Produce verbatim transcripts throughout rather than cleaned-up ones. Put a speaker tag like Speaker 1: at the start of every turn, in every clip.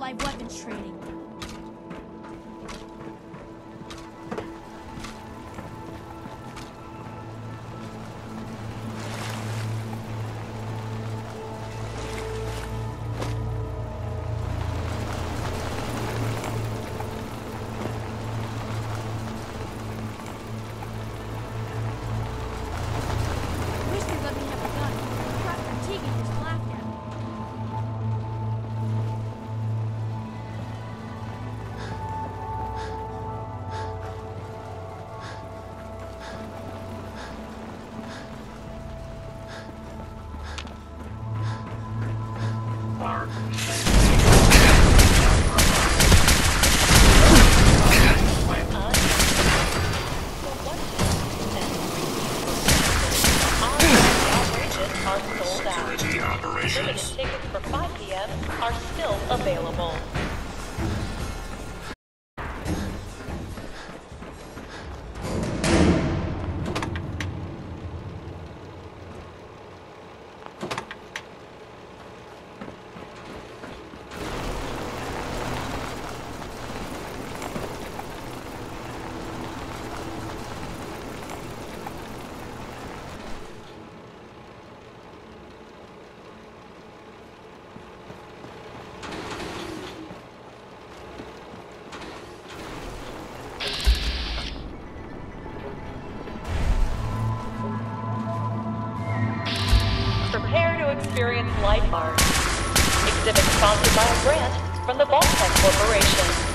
Speaker 1: live weapons training. Wish they let me have a gun. Captain Tegan just laughed at me.
Speaker 2: Are sold out. Limited tickets for five P M are still available. Prepare to experience life art. Exhibit sponsored by a grant from the Vault-Tec Corporation.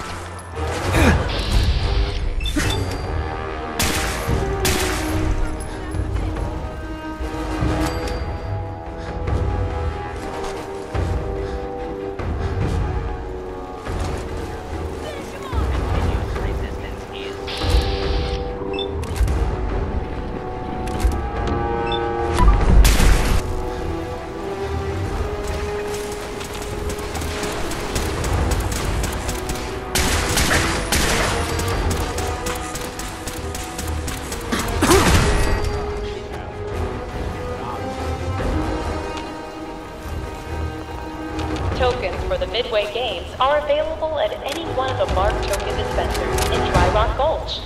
Speaker 2: Tokens for the Midway Games are available at any one of the marked token dispensers in Dry Rock Gulch.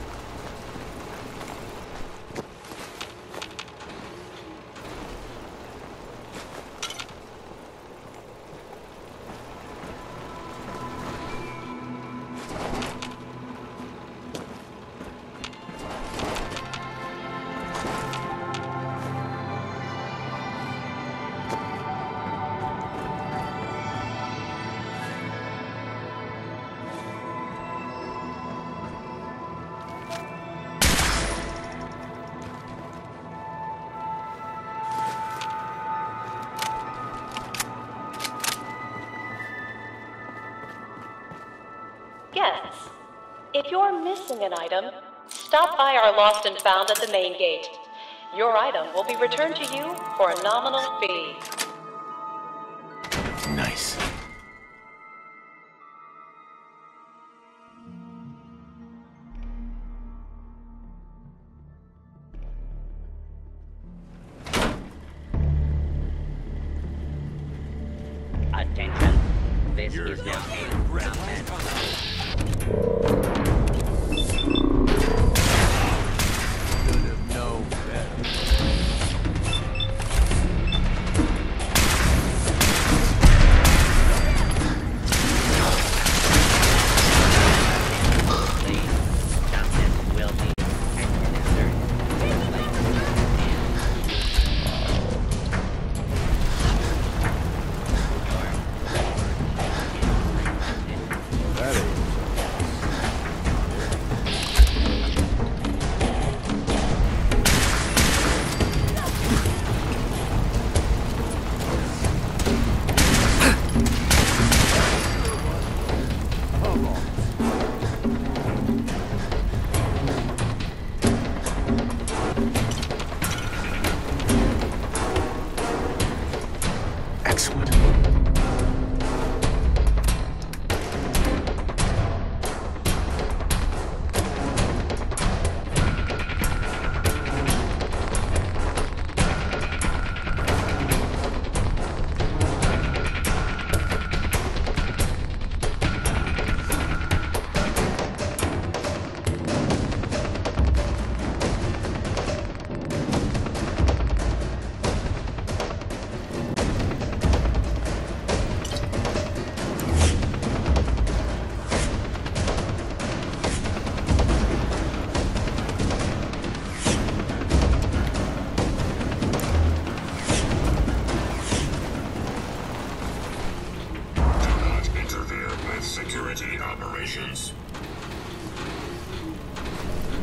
Speaker 2: Guests, if you're missing an item, stop by our Lost and Found at the main gate. Your item will be returned to you for a nominal fee.
Speaker 3: Nice.
Speaker 4: Attention. This is your game, ground man.
Speaker 5: That ain't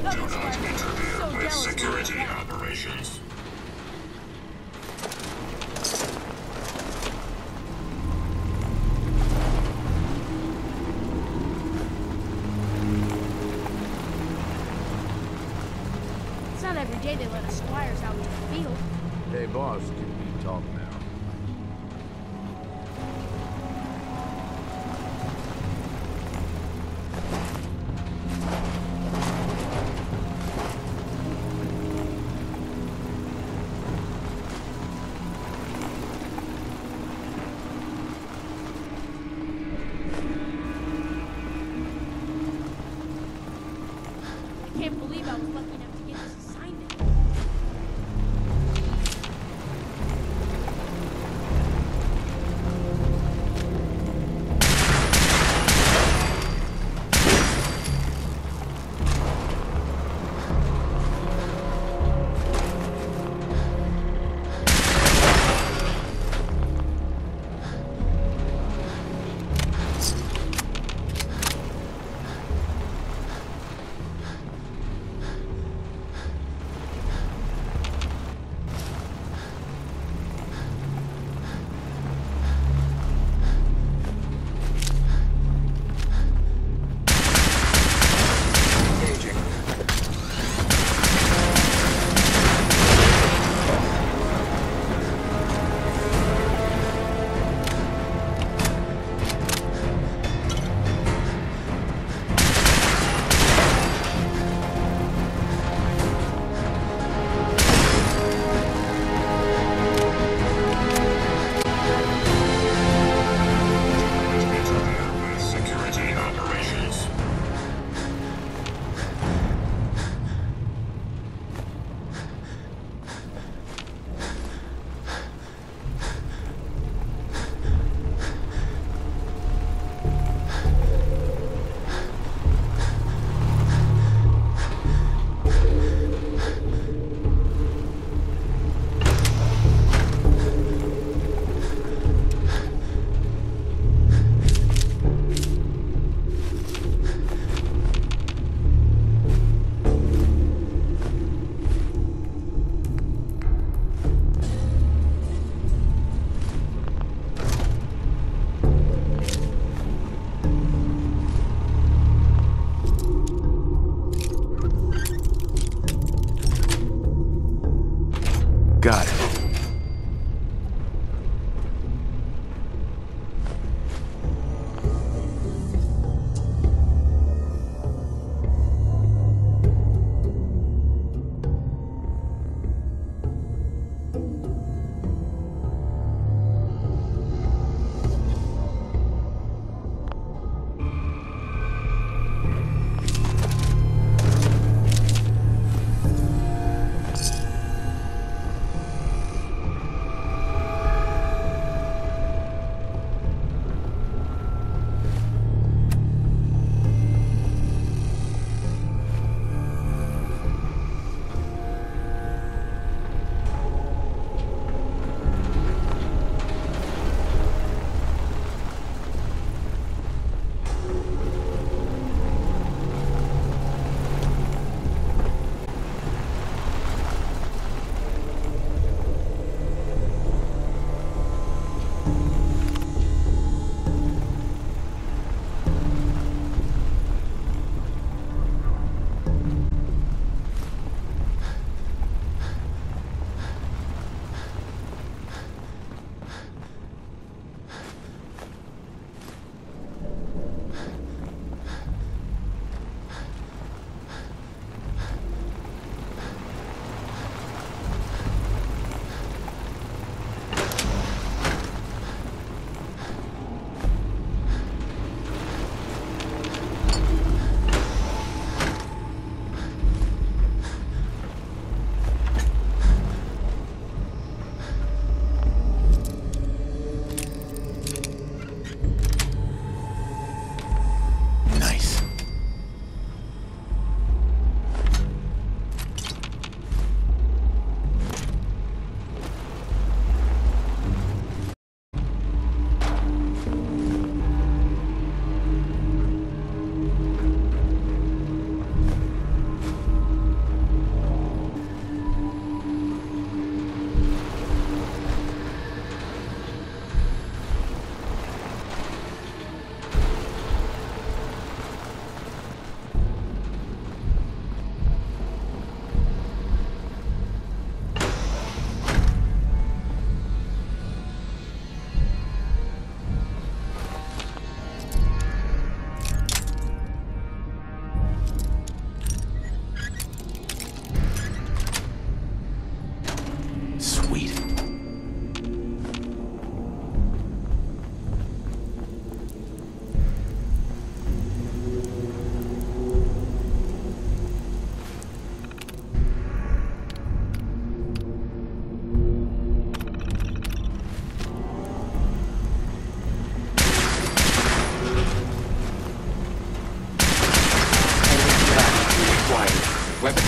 Speaker 1: other squires are so
Speaker 3: with
Speaker 1: jealous of
Speaker 3: security
Speaker 1: me.
Speaker 3: operations.
Speaker 1: It's not every day they let us squires out into the field.
Speaker 5: Hey, boss, can we talk now?
Speaker 1: I can't believe I was lucky enough to get this assignment.
Speaker 3: With security operations.
Speaker 5: Got it. Weapon.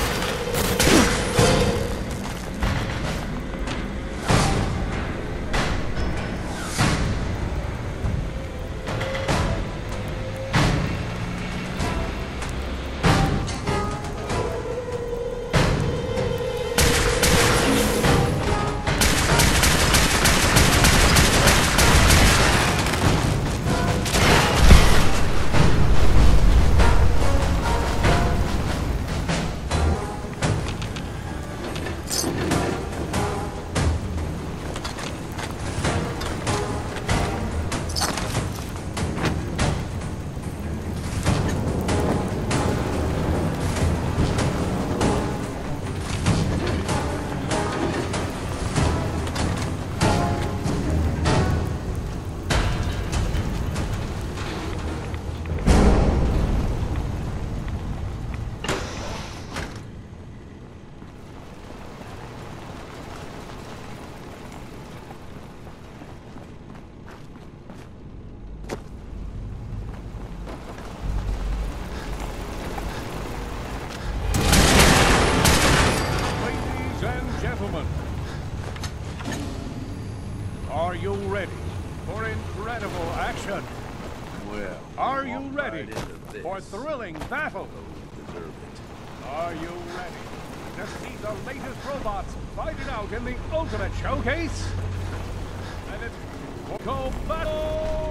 Speaker 6: Are you ready for incredible action?
Speaker 5: Well,
Speaker 6: Are you
Speaker 5: walk
Speaker 6: ready
Speaker 5: right into this.
Speaker 6: for thrilling battle?
Speaker 5: Those deserve it.
Speaker 6: Are you ready to see the latest robots fight it out in the ultimate showcase? And it's go battle!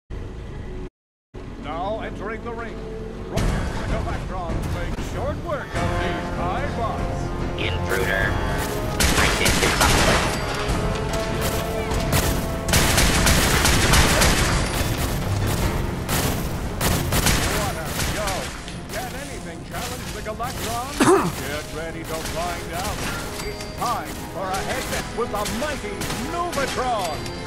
Speaker 6: Now entering the ring, Roger Galactron makes short work of these high bots.
Speaker 4: Intruder. I did this something.
Speaker 6: Challenge the Galactron? Get ready to find out. It's time for a head-to-head with the mighty Novatron.